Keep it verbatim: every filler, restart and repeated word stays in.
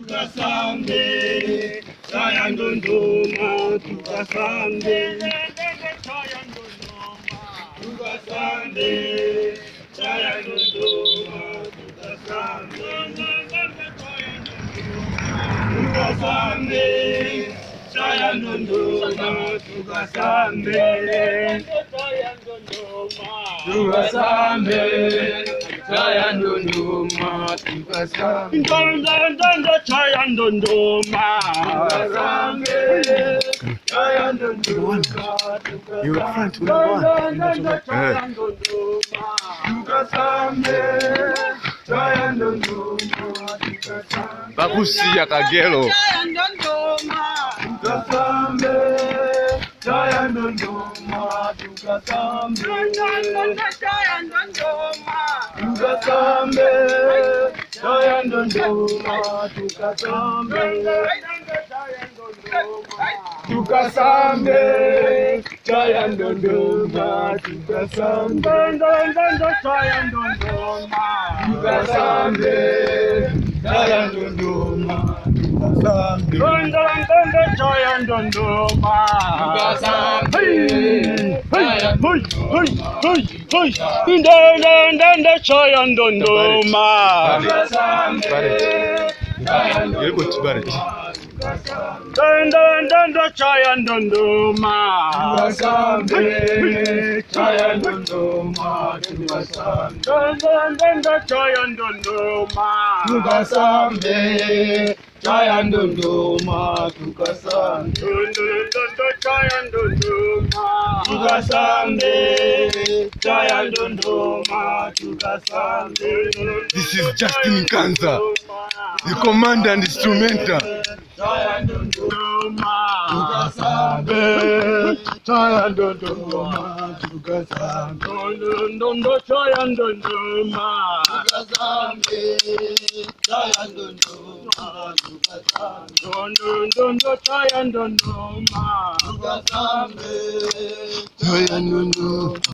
tukasambe, Jaah ndondoma tukasambe, tukasambe, Jaah ndondoma tukasambe, tukasambe, Jaah ndondoma tukasambe, tukasambe, Jaah ndondoma tukasambe, ndondondonda Jaah ndondoma tukasambe, Jaah ndondoma You were front with the one. Babusi ya Kagero. Tukasambe, Jaah ndondoma tukasambe, tukasambe, Jaah ndondoma tukasambe, tukasambe, Jaah ndondoma tukasambe, tukasambe, Jaah ndondoma tukasambe, Jaah ndondoma tukasambe, Jaah ndondoma Dondondonda Jaah ndondoma tukasambe, Jaah ndondoma tukasambe, dondondonda Jaah ndondoma tukasambe, Jaah ndondoma tukasambe, dondondonda Jaah ndondoma tukasambe, Jaah ndondoma tukasambe. This is Justin Kanza, the commander and instrumental. Jaah ndondoma tukasambe, Jaah ndondoma tukasambe, dondondonda Jaah ndondoma tukasambe, Jaah ndondoma tukasambe, dondondonda Jaah ndondoma tukasambe, Jaah ndondoma.